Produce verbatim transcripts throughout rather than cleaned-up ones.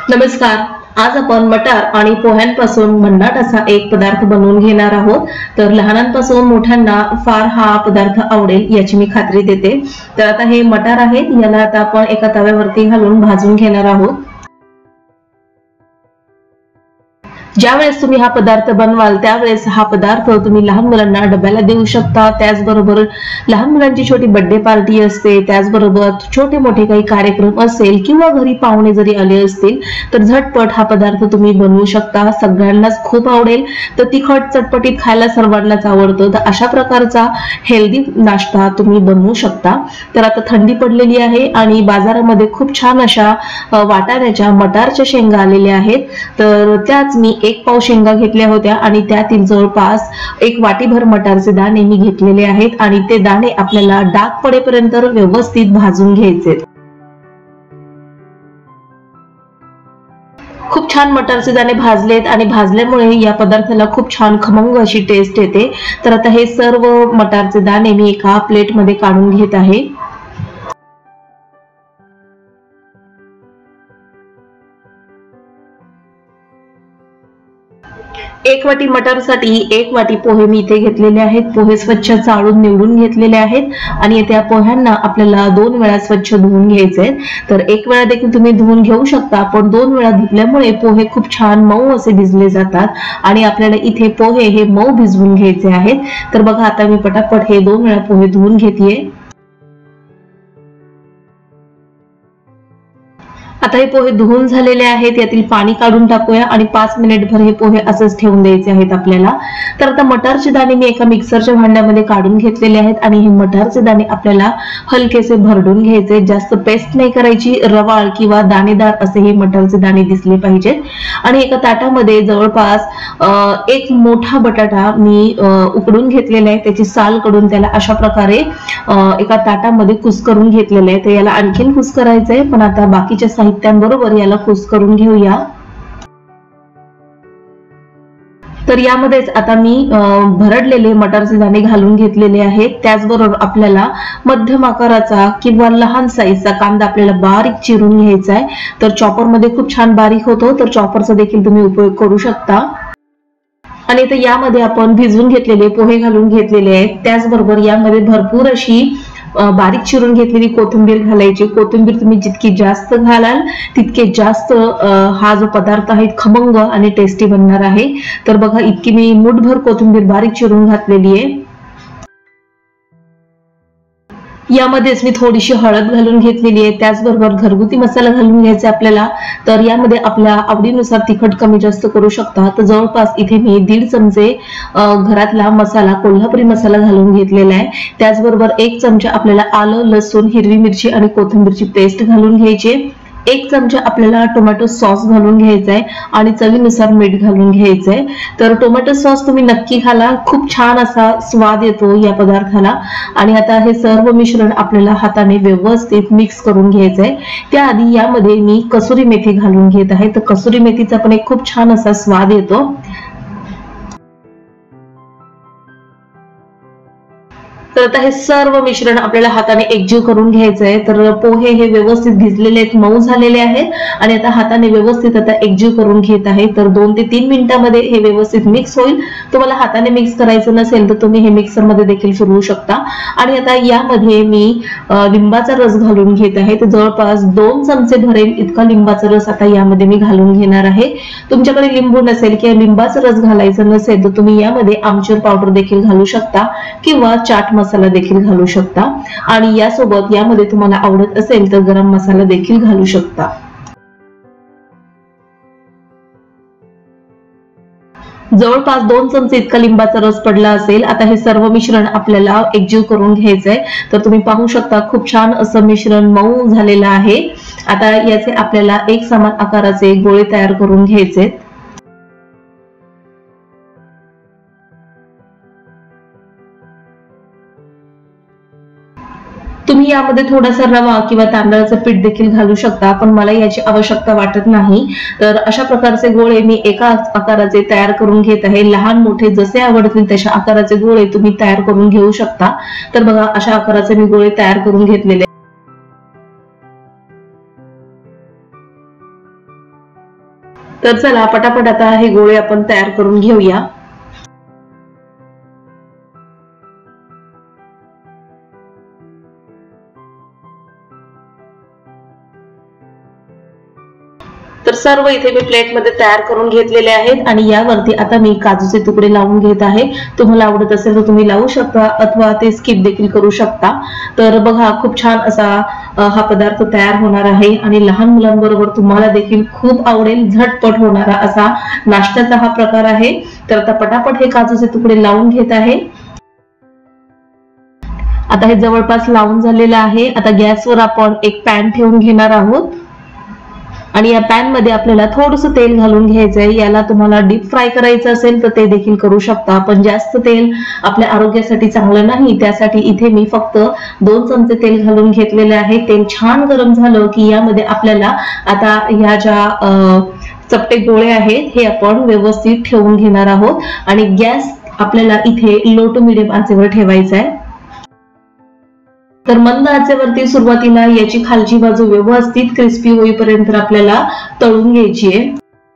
नमस्कार. आज आपण मटार आणि पोह्यांपासून भन्नाट असा एक पदार्थ बनवून घेणार आहोत. तर लहानांपासून मोठ्यांना फार हा पदार्थ आवडेल याची मी खात्री देते. तर आता हे मटार आहेत, याला आता आपण एका तव्यावरती घालून भाजून घेणार आहोत. ज्यावेळेस तुम्ही हा पदार्थ बनवाल त्यावेळेस हा पदार्थ तुम्ही लहान मुलांना डब्याला देऊ शकता. त्याचबरोबर लहान मुलांची छोटी बर्थडे पार्टी असते, त्याचबरोबर छोटे मोठे काही कार्यक्रम असेल किंवा घरी पाहुणे जरी आले असतील तर झटपट हा पदार्थ तुम्ही बनवू शकता. सगळ्यांनाच खूप आवडेल. तर तिखट चटपटीत खायला सर्वांनाच आवडतं. तर अशा प्रकारचा हेल्दी नाश्ता तुम्ही बनवू शकता. तर आता थंडी पडलेली आहे आणि बाजारामध्ये खूप छान अशा वाटाण्याच्या मटारच्या शेंगा आलेल्या आहेत. तर त्याच मी एक पाव शेंगा घेतल्या होत्या आणि त्यातील जवळपास एक वाटीभर मटारचे दाणे मी घेतलेले आहेत आणि ते दाणे आपल्याला डाग पडेपर्यंत व्यवस्थित भाजून घ्यायचे. खूप छान मटारचे दाणे भाजलेत आणि भाजल्यामुळे या पदार्थाला खूप छान खमंग अशी टेस्ट येते. तर आता हे सर्व मटारचे दाणे मी एका प्लेटमध्ये काढून घेत आहे. एक वाटी मटारसाठी एक वाटी पोहे मी इथे घेतलेले आहेत. पोहे स्वच्छ चाळून निवडून घेतलेले आहेत आणि त्या पोह्यांना आपल्याला दोन वेळा स्वच्छ धुवून घ्यायचे. तर एक वेळा देखील तुम्ही धुवून घेऊ शकता, पण दोन वेळा धुतल्यामुळे पोहे खूप छान मऊ असे भिजले जातात आणि आपल्याला इथे पोहे हे मऊ भिजवून घ्यायचे आहेत. तर बघा आता मी पटापट हे दोन वेळा पोहे धुवून घेतेय. आता हे पोहे धुवून झालेले आहेत, यातील पाणी काढून टाकूया आणि पाच मिनिटभर हे पोहे असंच ठेवून द्यायचे आहेत आपल्याला. तर आता मटारचे दाणे मी एका मिक्सरच्या भांड्यामध्ये काढून घेतलेले आहेत आणि हे मटारचे दाणे आपल्याला हलकेसे भरडून घ्यायचे. जास्त पेस्ट नाही करायची, रवाळ किंवा दाणेदार असे हे मटारचे दाणे दिसले पाहिजेत. आणि एका ताटामध्ये जवळपास एक मोठा बटाटा मी उकडून घेतलेला आहे. त्याची साल काढून त्याला अशा प्रकारे एका ताटामध्ये कुस्करून घेतलेले आहे. तर याला आणखीन कुस्करायचंय, पण आता बाकीच्या साहित्यांबरोबर याला कुस्करून घेऊया. तर यामध्येच आता मी भरडलेले मटारचे दाणे घालून घेतलेले आहेत. त्याचबरोबर आपल्याला मध्यम आकाराचा किंवा लहान साईजचा कांदा आपल्याला बारीक चिरून घ्यायचा आहे. तर चॉपर मध्ये खूप छान बारीक होतो, तर चॉपरचा देखील तुम्ही उपयोग करू शकता. आणि आता यामध्ये आपण भिजवून घेतलेले पोहे घालून घेतलेले आहेत. त्याचबरोबर यामध्ये भरपूर अशी बारीक चिरून घेतलेली कोथिंबीर घालायची. कोथिंबीर तुम्ही जितकी जास्त घालाल तितके जास्त हा जो पदार्थ आहे खमंग आणि टेस्टी बनणार आहे. तर बघा इतकी मी मुठभर कोथिंबीर बारीक चिरून घातलेली आहे. यामध्येच मी थोडीशी हळद घालून घेतलेली आहे. त्याचबरोबर घरगुती मसाला घालून घ्यायचा आपल्याला. तर यामध्ये आपल्या आवडीनुसार तिखट कमी जास्त करू शकता. तर जवळपास इथे मी दीड चमचे घरातला मसाला कोल्हापुरी मसाला घालून घेतलेला आहे. त्याचबरोबर एक चमचा आपल्याला आलं, लसूण, हिरवी मिरची आणि कोथिंबीरची पेस्ट घालून घ्यायची. एक चमचा आपल्याला टोमॅटो सॉस घालून घ्यायचा आहे आणि चवीनुसार मीठ घालून घ्यायचंय. तर टोमॅटो सॉस तुम्ही नक्की घाला, खूप छान असा स्वाद येतो या पदार्थाला. आणि आता हे सर्व मिश्रण आपल्याला हाताने व्यवस्थित मिक्स करून घ्यायचंय. त्याआधी यामध्ये मी कसुरी मेथी घालून घेत आहे. तर कसुरी मेथीचा पण एक खूप छान असा स्वाद येतो. तर आता हे सर्व मिश्रण आपल्याला हाताने एकजीव करून घ्यायचंय. तर पोहे हे व्यवस्थित भिजलेले आहेत, मऊ झालेले आहेत आणि आता हाताने व्यवस्थित आता एकजीव करून घेत आहे. तर दोन ते तीन मिनिटांमध्ये हे व्यवस्थित मिक्स होईल. तुम्हाला हाताने मिक्स करायचं नसेल तर तुम्ही हे मिक्सर मध्ये देखील फिरवू शकता. आणि आता यामध्ये मी लिंबाचा रस घालून घेत आहे. तर जवळपास दोन चमचे भरेल इतका लिंबाचा रस आता यामध्ये मी घालून घेणार आहे. तुमच्याकडे लिंबू नसेल किंवा लिंबाचा रस घालायचा नसेल तर तुम्ही यामध्ये आमचूर पावडर देखील घालू शकता किंवा चाट मसाला देखील घालू शकता. आणि यासोबत यामध्ये तुम्हाला आवडत असेल तर गरम मसाला देखील घालू शकता. जवळपास दोन चमचे इतका लिंबाचा रस पडला असेल. आता हे सर्व मिश्रण आपल्याला एकजीव करून घ्यायचंय. तर तुम्ही पाहू शकता खूप छान असं मिश्रण मऊ झालेलं आहे. आता याचे आपल्याला एक समान आकाराचे गोळे तयार करून घ्यायचे. तुम्ही यामध्ये थोडासा रवा किंवा तांदळाचं पीठ देखील घालू शकता, पण मला याची आवश्यकता वाटत नाही. तर अशा प्रकारचे गोळे मी एका आकाराचे तयार करून घेत आहे. लहान मोठे जसे आवडतील तशा आकाराचे गोळे तुम्ही तयार करून घेऊ शकता. तर बघा अशा आकाराचे मी गोळे तयार करून घेतलेले. तुम्ही यामध्ये थोडासा रवा किंवा तांदळाचं पीठ देखील घालू शकता, पण मला याची आवश्यकता वाटत नाही. तर अशा प्रकारचे गोळे मी एका आकाराचे तयार करून घेत आहे. लहान मोठे जसे आवडतील तशा आकाराचे गोळे तुम्ही तयार करून घेऊ शकता. तर बघा अशा आकाराचे मी गोळे तयार करून घेतलेले. तर चला पटापट आता हे गोळे आपण तयार करून घेऊया। तर सर्व इथे मी प्लेट मध्ये तयार करून घेतलेले आहेत आणि यावरती आता मी काजूचे तुकडे लावून घेत आहे। तुम्हाला आवडत असेल तर तुम्ही लावू शकता अथवा ते स्किप देखील करू शकता। तर बघा खूप छान असा हा पदार्थ तयार होणार आहे आणि लहान मुलांबरोबर तुम्हाला देखील खूप आवडेल, झटपट होणारा असा नाश्त्याचा हा प्रकार आहे। तर आता पटापट हे काजूचे तुकडे लावून घेत आहे। आता हे जवळपास लावून झालेलं आहे। आता गॅसवर आपण एक पॅन ठेवून घेणार आहोत आणि या पॅन मध्ये आपल्याला थोडंसं तेल घालून घ्यायचंय। याला तुम्हाला डीप फ्राय करायचं असेल तर ते देखील करू शकता, पण जास्त तेल आपल्या आरोग्यासाठी चांगलं नाही, त्यासाठी इथे मी फक्त दोन चमचे तेल घालून घेतलेले आहे। तेल छान गरम झालं की यामध्ये आपल्याला आता ह्या ज्या चपटे गोळे आहेत हे आपण व्यवस्थित ठेवून घेणार आहोत आणि गॅस आपल्याला इथे लो टू मिडियम आचेवर ठेवायचा आहे। तर मंद आचेवरती सुरुवातीला याची खालची बाजू व्यवस्थित क्रिस्पी होईपर्यंत आपल्याला तळून घ्यायची आहे।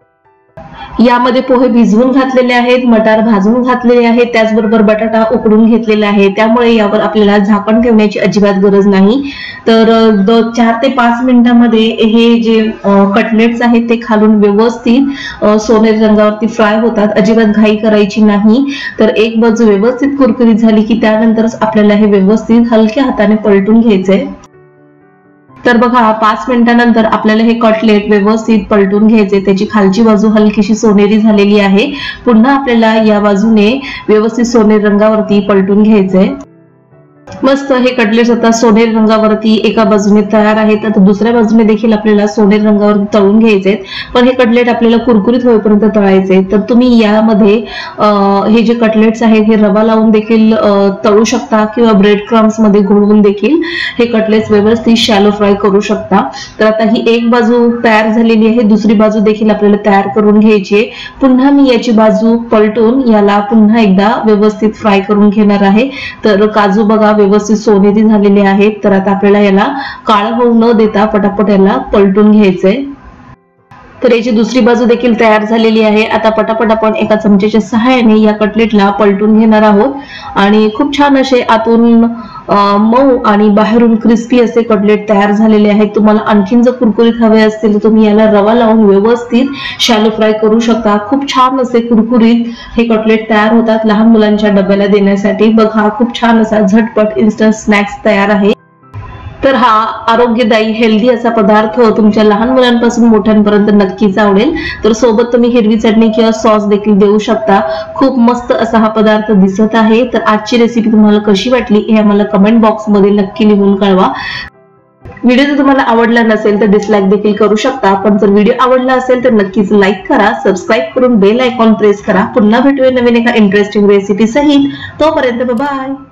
यामध्ये पोहे भिजवून घातलेले आहेत, मटार भाजून घातलेले आहेत, त्याचबरोबर बटाटा उकडून घेतलेला आहे, त्यामुळे यावर आपल्याला झाकण ठेवण्याची अजिबात गरज नाही। तर चार ते पाच मिनिटांमध्ये हे जे कटलेट्स आहेत ते खालून व्यवस्थित सोनेरी रंगावरती फ्राय होतात, अजिबात घाई करायची नाही। तर एक बाजू व्यवस्थित कुरकुरीत झाली की त्यानंतरच आपल्याला हे व्यवस्थित हलक्या हाताने पलटून घ्यायचंय। तर बघा पाच मिनिटांनंतर आपल्याला हे कटलेट व्यवस्थित पलटून घ्यायचे, त्याची खालची बाजू हलकीशी सोनेरी झालेली आहे। पुन्हा आपल्याला या बाजूने व्यवस्थित सोनेरी रंगावरती पलटून घ्यायचंय। मस्त हे कटलेट्स आता सोनेरी रंगावरती एका बाजूने तयार आहेत, आता दुसऱ्या बाजूने देखील आपल्याला सोनेरी रंगावरती तळून घ्यायचे, पण हे कटलेट आपल्याला कुरकुरीत होईपर्यंत तळायचे। तर तुम्ही यामध्ये हे जे कटलेट्स आहेत हे रवा लावून देखील तळू शकता किंवा ब्रेड क्रम्स मध्ये घोळवून देखील हे कटलेट्स व्यवस्थित शॅलो फ्राय करू शकता। तर आता ही एक बाजू तयार झालेली आहे, दुसरी बाजू देखील आपल्याला तयार करून घ्यायची आहे। पुन्हा मी याची बाजू पलटून याला पुन्हा एकदा व्यवस्थित फ्राय करून घेणार आहे। तर काजू बघा व्यवस्थित सोनेरी झालेले आहेत, तर आता आपल्याला याला काळं होऊ न देता पटापट याला पलटून घ्यायचंय। तर याची दुसरी बाजू देखील तयार झालेली आहे। आता पटापट आपण एका चमच्याच्या सहाय्याने या कटलेटला पलटून घेणार आहोत आणि खूप छान असे आतून मऊ आणि बाहेरून क्रिस्पी असे कटलेट तयार झालेले आहेत। तुम्हाला आणखीन जर कुरकुरीत हवे असतील तर तुम्ही याला रवा लावून व्यवस्थित शॅलो फ्राय करू शकता। खूप छान असे कुरकुरीत हे कटलेट तयार होतात लहान मुलांच्या डब्याला देण्यासाठी। बघा खूप छान असा झटपट इन्स्टंट स्नॅक्स तयार आहे। तर हा आरोग्यदायी हेल्दी असा पदार्थ तुमच्या लहान मुलांपासून मोठ्यांपर्यंत नक्कीच आवडेल। तर सोबत तुम्ही हिरवी चटणी किंवा सॉस देखील देऊ शकता। खूप मस्त असा हा पदार्थ दिसत आहे। तर आजची रेसिपी तुम्हाला कशी वाटली हे आम्हाला कमेंट बॉक्स मध्ये नक्की लिहून कळवा। व्हिडिओ जर तुम्हाला आवडला नसेल तर डिसलाईक देखील करू शकता, पण जर व्हिडिओ आवडला असेल तर नक्कीच लाईक करा, सबस्क्राईब करून बेल आयकॉन प्रेस करा। पुन्हा भेटूया नवीन एका इंटरेस्टिंग रेसिपी सहित, तोपर्यंत बाय बाय।